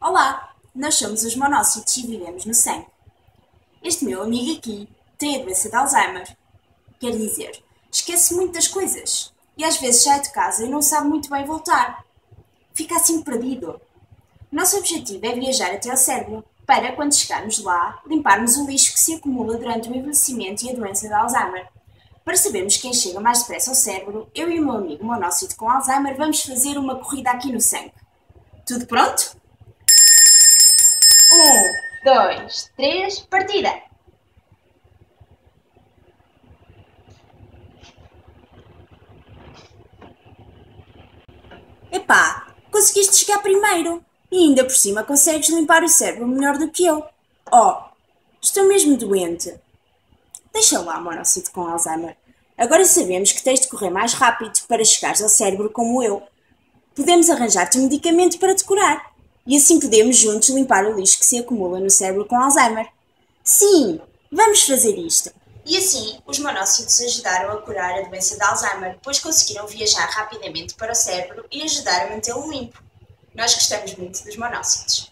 Olá, nós somos os monócitos e vivemos no sangue. Este meu amigo aqui tem a doença de Alzheimer. Quer dizer, esquece muito das coisas e às vezes sai de casa e não sabe muito bem voltar. Fica assim perdido. Nosso objetivo é viajar até ao cérebro para, quando chegarmos lá, limparmos o lixo que se acumula durante o envelhecimento e a doença de Alzheimer. Para sabermos quem chega mais depressa ao cérebro, eu e o meu amigo monócito com Alzheimer vamos fazer uma corrida aqui no sangue. Tudo pronto? 1, 2, 3, partida! Epá, conseguiste chegar primeiro. E ainda por cima consegues limpar o cérebro melhor do que eu. Oh, estou mesmo doente. Deixa lá, monócito com Alzheimer. Agora sabemos que tens de correr mais rápido para chegares ao cérebro como eu. Podemos arranjar-te um medicamento para te curar. E assim podemos juntos limpar o lixo que se acumula no cérebro com Alzheimer. Sim, vamos fazer isto. E assim, os monócitos ajudaram a curar a doença de Alzheimer, pois conseguiram viajar rapidamente para o cérebro e ajudar a mantê-lo limpo. Nós gostamos muito dos monócitos.